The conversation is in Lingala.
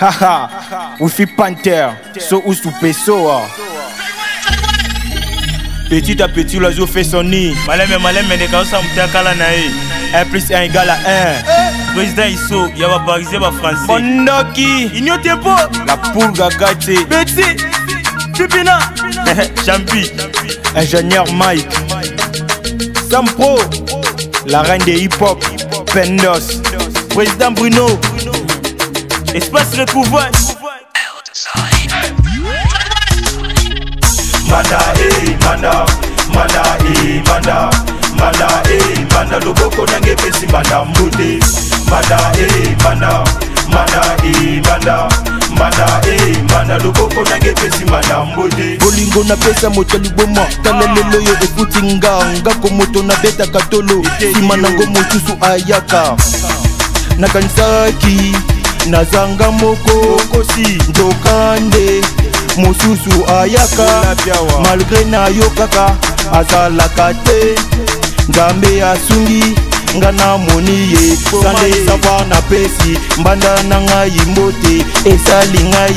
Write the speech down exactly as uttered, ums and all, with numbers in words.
Haha, Wifi Panther, so ou sous peso. Petit à petit, l'oiseau fait son nid. Malem malem mais quand ça m't'a kala nae. un plus un égale à un. Président Iso, il va bariser ma français. Mondoki, il n'y a pas. La poule gagate. Petit, Pipina, Champi, ingénieur Mike, Sampro, la reine des hip-hop, Pendos, président Bruno, espace recouvert. Manda eh manda, manda eh manda, manda eh manda loboko nange pesi manda mbote. Manda eh manda, manda eh manda, manda eh manda loboko nange pesi manda mbote. Bolingo na pesa moto liboma, talelelo yo ekuti nganga ko moto na beta katolo, sima nango mosusu ayaka. Nakanisaki nazanga moko kosi ndokande mosusu ayaka malgré na yo kaka azalaka te nzambe asungi ngana moni ye sande savoir na pesi mbanda na ngai mbote esali ngai